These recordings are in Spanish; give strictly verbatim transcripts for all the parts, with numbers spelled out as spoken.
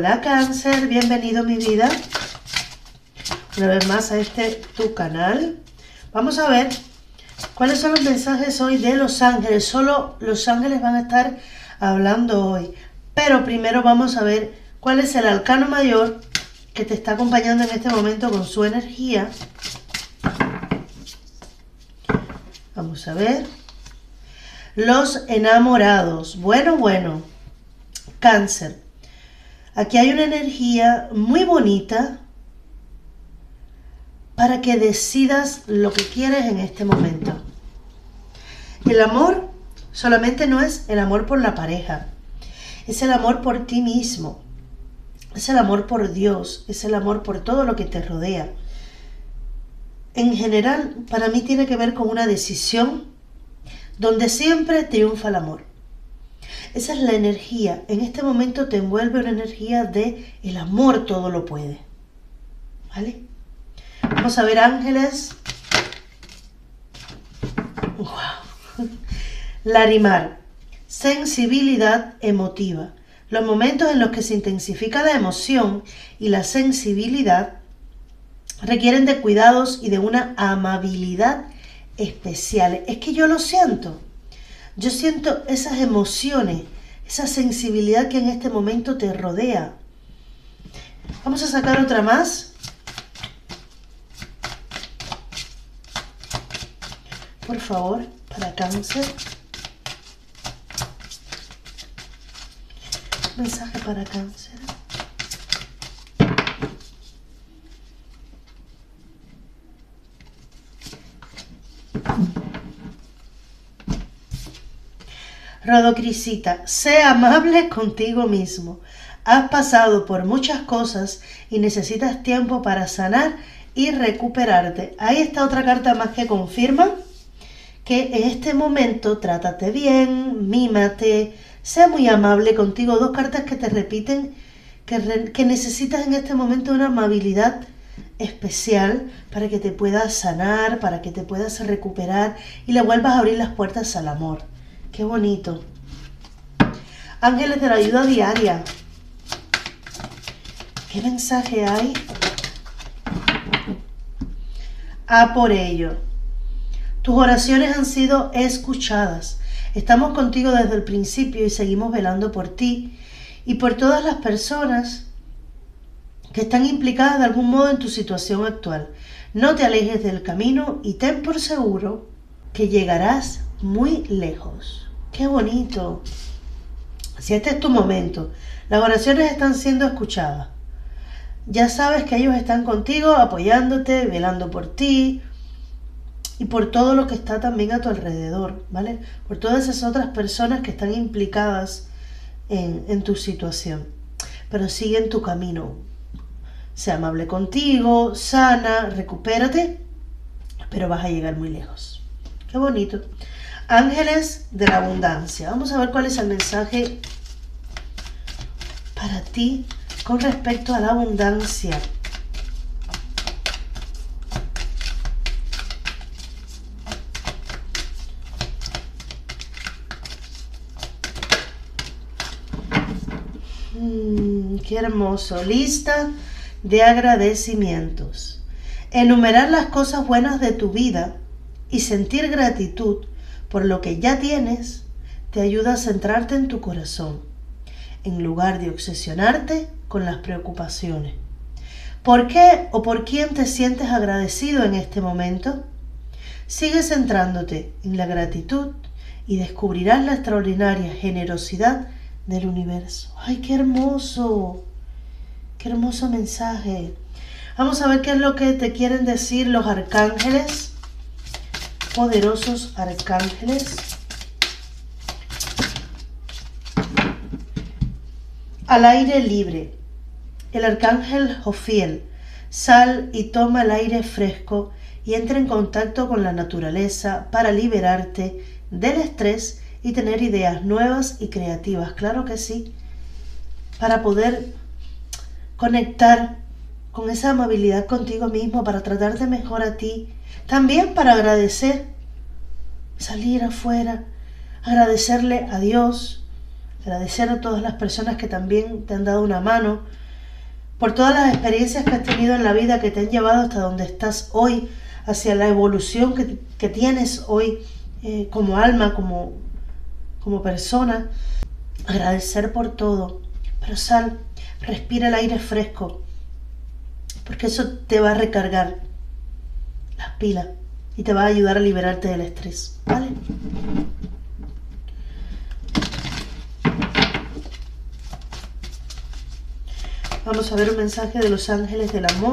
Hola Cáncer, bienvenido mi vida una vez más a este tu canal. Vamos a ver cuáles son los mensajes hoy de los ángeles. Solo los ángeles van a estar hablando hoy, pero primero vamos a ver cuál es el arcano mayor que te está acompañando en este momento con su energía. Vamos a ver. Los enamorados. Bueno, bueno. Cáncer. Aquí hay una energía muy bonita para que decidas lo que quieres en este momento. El amor solamente no es el amor por la pareja. Es el amor por ti mismo. Es el amor por Dios. Es el amor por todo lo que te rodea. En general, para mí tiene que ver con una decisión donde siempre triunfa el amor. Esa es la energía. En este momento te envuelve una energía de el amor todo lo puede. ¿Vale? Vamos a ver ángeles. Wow. Larimar. Sensibilidad emotiva. Los momentos en los que se intensifica la emoción y la sensibilidad requieren de cuidados y de una amabilidad especial. Es que yo lo siento. Yo siento esas emociones, esa sensibilidad que en este momento te rodea. Vamos a sacar otra más. Por favor, para Cáncer. Mensaje para Cáncer. Rodocrisita, sé amable contigo mismo. Has pasado por muchas cosas y necesitas tiempo para sanar y recuperarte. Ahí está otra carta más que confirma que en este momento trátate bien, mímate, sé muy amable contigo. Dos cartas que te repiten que, re, que necesitas en este momento una amabilidad especial para que te puedas sanar, para que te puedas recuperar y le vuelvas a abrir las puertas al amor. Qué bonito. Ángeles de la ayuda diaria. ¿Qué mensaje hay? A por ello. Tus oraciones han sido escuchadas. Estamos contigo desde el principio y seguimos velando por ti y por todas las personas que están implicadas de algún modo en tu situación actual. No te alejes del camino y ten por seguro que llegarás muy lejos. ¡Qué bonito! Si este es tu momento, las oraciones están siendo escuchadas. Ya sabes que ellos están contigo, apoyándote, velando por ti y por todo lo que está también a tu alrededor, ¿vale? Por todas esas otras personas que están implicadas en, en tu situación. Pero sigue en tu camino. Sea amable contigo, sana, recupérate, pero vas a llegar muy lejos. ¡Qué bonito! Ángeles de la abundancia. Vamos a ver cuál es el mensaje para ti con respecto a la abundancia. Mm, qué hermoso. Lista de agradecimientos. Enumerar las cosas buenas de tu vida y sentir gratitud por lo que ya tienes te ayuda a centrarte en tu corazón, en lugar de obsesionarte con las preocupaciones. ¿Por qué o por quién te sientes agradecido en este momento? Sigue centrándote en la gratitud y descubrirás la extraordinaria generosidad del universo. ¡Ay, qué hermoso! ¡Qué hermoso mensaje! Vamos a ver qué es lo que te quieren decir los arcángeles. Poderosos arcángeles. Al aire libre. El arcángel Jofiel. Sal y toma el aire fresco y entra en contacto con la naturaleza para liberarte del estrés y tener ideas nuevas y creativas. Claro que sí. Para poder conectar con esa amabilidad contigo mismo, para tratarte mejor a ti. También para agradecer, salir afuera, agradecerle a Dios, Agradecer a todas las personas que también te han dado una mano, por todas las experiencias que has tenido en la vida que te han llevado hasta donde estás hoy, hacia la evolución que, que tienes hoy eh, como alma, como, como persona. Agradecer por todo, pero sal, respira el aire fresco, porque eso te va a recargar las pilas y te va a ayudar a liberarte del estrés, ¿vale? Vamos a ver un mensaje de los ángeles del amor.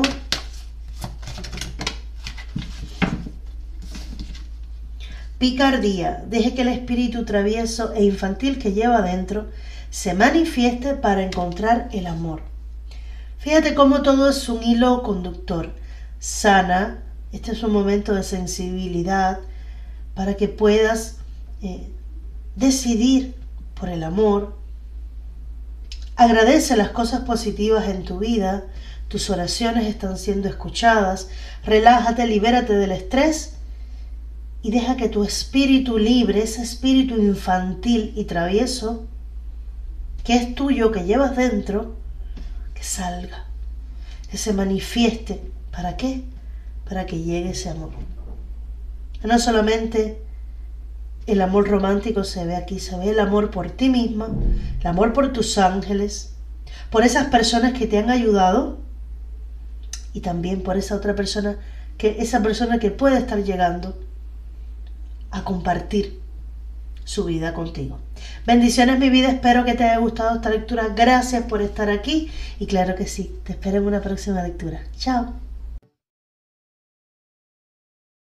Picardía. Deje que el espíritu travieso e infantil que lleva adentro se manifieste para encontrar el amor. Fíjate cómo todo es un hilo conductor. Sana. Este es un momento de sensibilidad para que puedas eh, decidir por el amor. Agradece las cosas positivas en tu vida. Tus oraciones están siendo escuchadas. Relájate, libérate del estrés y deja que tu espíritu libre, ese espíritu infantil y travieso que es tuyo, que llevas dentro, que salga, que se manifieste. ¿Para qué? Para que llegue ese amor. No solamente el amor romántico se ve aquí, se ve el amor por ti misma, el amor por tus ángeles, por esas personas que te han ayudado y también por esa otra persona, que esa persona que puede estar llegando a compartir su vida contigo. Bendiciones, mi vida, espero que te haya gustado esta lectura. Gracias por estar aquí y claro que sí, te espero en una próxima lectura. Chao.